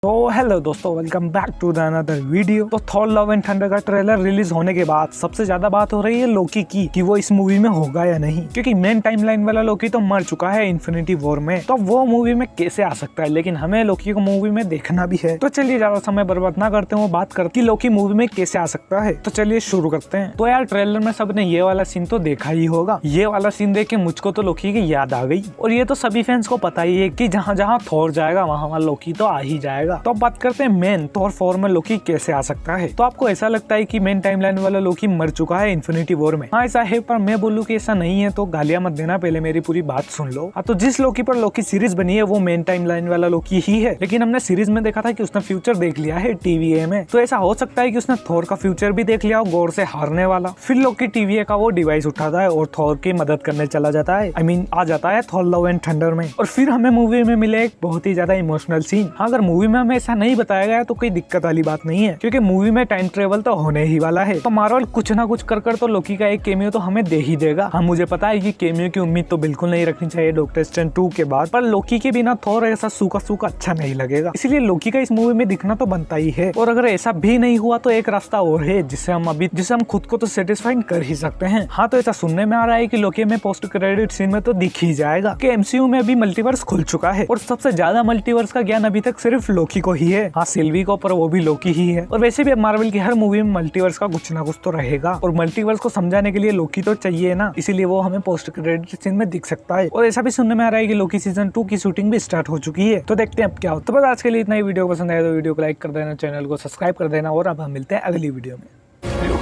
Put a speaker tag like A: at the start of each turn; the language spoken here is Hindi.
A: तो हेलो दोस्तों, welcome back to the another video. तो थॉर लव एंड थंडर का ट्रेलर रिलीज होने के बाद सबसे ज्यादा बात हो रही है लोकी की कि वो इस मूवी में होगा या नहीं, क्योंकि मेन टाइमलाइन वाला लोकी तो मर चुका है इन्फिनिटी वॉर में, तो वो मूवी में कैसे आ सकता है। लेकिन हमें लोकी को मूवी में देखना भी है, तो चलिए ज्यादा समय बर्बाद ना करते हुए बात करते कि लोकी मूवी में कैसे आ सकता है। तो चलिए शुरू करते हैं। तो यार ट्रेलर में सबने ये वाला सीन तो देखा ही होगा। ये वाला सीन देख के मुझको तो लोकी की याद आ गई, और ये तो सभी फैंस को पता ही है कि जहाँ जहाँ थॉर जाएगा वहाँ लोकी तो आ ही जाएगा। तो अब बात करते हैं मेन थॉर 4 में लोकी कैसे आ सकता है। तो आपको ऐसा लगता है कि मेन टाइमलाइन वाला लोकी मर चुका है इन्फिनिटी वॉर में? हाँ ऐसा है, पर मैं बोलूँ कि ऐसा नहीं है तो गालियां मत देना, पहले मेरी पूरी बात सुन लो। तो जिस लोकी पर लोकी सीरीज बनी है वो मेन टाइमलाइन वाला लोकी ही है, लेकिन हमने सीरीज में देखा था कि उसने फ्यूचर देख लिया है TVA में। तो ऐसा हो सकता है कि उसने थॉर का फ्यूचर भी देख लिया हो, गॉड से हारने वाला। फिर लोकी TVA का वो डिवाइस उठाता है और थॉर की मदद करने चला जाता है, आ जाता है थॉर लव एंड थंडर में। और फिर हमें मूवी में मिले एक बहुत ही ज्यादा इमोशनल सीन। हाँ, अगर मूवी में हमें ऐसा नहीं बताया गया तो कोई दिक्कत वाली बात नहीं है, क्योंकि मूवी में टाइम ट्रेवल तो होने ही वाला है। तो मार्वल कुछ ना कुछ कर तो लोकी का एक केमियो तो हमें दे ही देगा। हाँ मुझे पता है कि केमियो की उम्मीद तो बिल्कुल नहीं रखनी चाहिए डॉक्टर स्ट्रेंज 2 के बाद, पर लोकी के बिना थॉर ऐसा सूखा सूखा अच्छा नहीं लगेगा, इसलिए लोकी का इस मूवी में दिखना तो बनता ही है। और अगर ऐसा भी नहीं हुआ तो एक रास्ता और है जिससे हम खुद को तो सेटिस्फाइड कर ही सकते हैं। हाँ, तो ऐसा सुनने में आ रहा है कि लोकी में पोस्ट क्रेडिट सीन में तो दिख ही जाएगा कि MCU में अभी मल्टीवर्स खुल चुका है, और सबसे ज्यादा मल्टीवर्स का ज्ञान अभी तक सिर्फ लोकी को ही है। हाँ, सिल्वी को, पर वो भी लोकी ही है। और वैसे भी अब मार्वल की हर मूवी में मल्टीवर्स का कुछ ना कुछ तो रहेगा, और मल्टीवर्स को समझाने के लिए लोकी तो चाहिए ना, इसीलिए वो हमें पोस्ट क्रेडिट सीन में दिख सकता है। और ऐसा भी सुनने में आ रहा है कि लोकी सीजन 2 की शूटिंग भी स्टार्ट हो चुकी है। तो देखते हैं अब क्या होता है। तो बस आज के लिए इतना ही। वीडियो पसंद आया तो वीडियो को लाइक कर देना, चैनल को सब्सक्राइब कर देना, और अब हम मिलते हैं अगली वीडियो में।